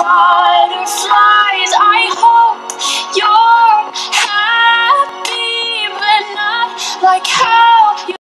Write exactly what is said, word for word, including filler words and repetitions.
butterflies. I hope you're happy, but not like how